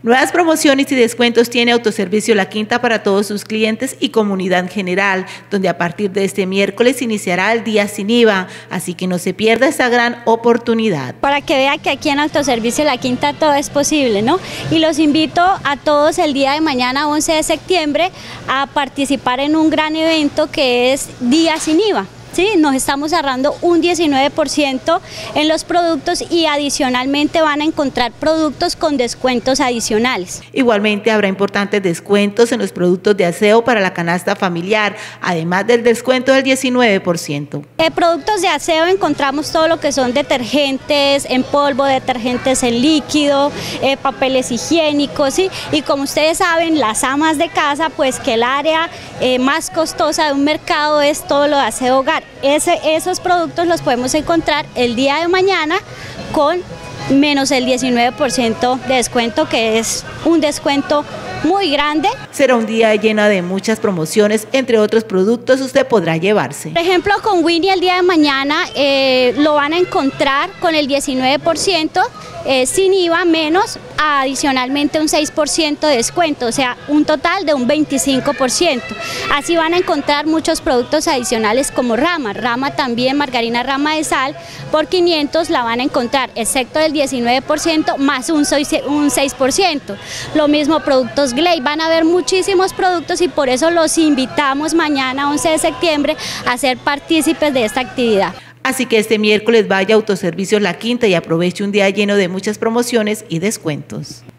Nuevas promociones y descuentos tiene Autoservicio La Quinta para todos sus clientes y comunidad en general, donde a partir de este miércoles iniciará el día sin IVA, así que no se pierda esta gran oportunidad. Para que vea que aquí en Autoservicio La Quinta todo es posible, ¿no? Y los invito a todos el día de mañana, 11 de septiembre, a participar en un gran evento que es Día sin IVA. Sí, nos estamos ahorrando un 19% en los productos y adicionalmente van a encontrar productos con descuentos adicionales. Igualmente habrá importantes descuentos en los productos de aseo para la canasta familiar, además del descuento del 19%. Productos de aseo encontramos todo lo que son detergentes en polvo, detergentes en líquido, papeles higiénicos, ¿sí? Y como ustedes saben, las amas de casa, pues que el área más costosa de un mercado es todo lo de aseo hogar. Esos productos los podemos encontrar el día de mañana con menos el 19% de descuento, que es un descuento muy grande. Será un día lleno de muchas promociones, entre otros productos usted podrá llevarse. Por ejemplo, con Winnie el día de mañana lo van a encontrar con el 19% sin IVA, menos adicionalmente un 6% de descuento, o sea, un total de un 25%. Así van a encontrar muchos productos adicionales como Rama también, margarina Rama de sal, por 500 la van a encontrar, excepto del 19% más un 6%. Lo mismo productos Glade, van a haber muchísimos productos y por eso los invitamos mañana, 11 de septiembre, a ser partícipes de esta actividad. Así que este miércoles vaya a Autoservicio La Quinta y aproveche un día lleno de muchas promociones y descuentos.